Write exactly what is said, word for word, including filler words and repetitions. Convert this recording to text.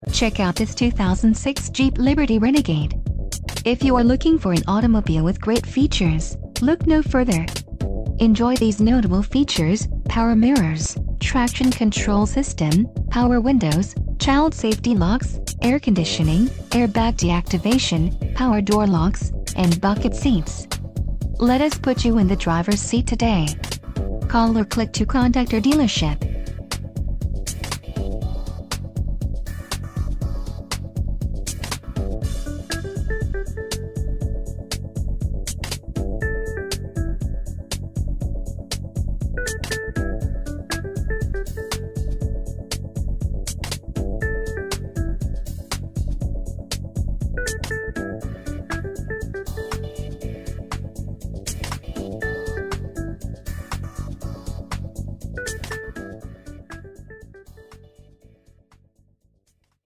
Check out this two thousand six Jeep Liberty Renegade. If you are looking for an automobile with great features, look no further. Enjoy these notable features: power mirrors, traction control system, power windows, child safety locks, air conditioning, airbag deactivation, power door locks, and bucket seats. Let us put you in the driver's seat today. Call or click to contact our dealership.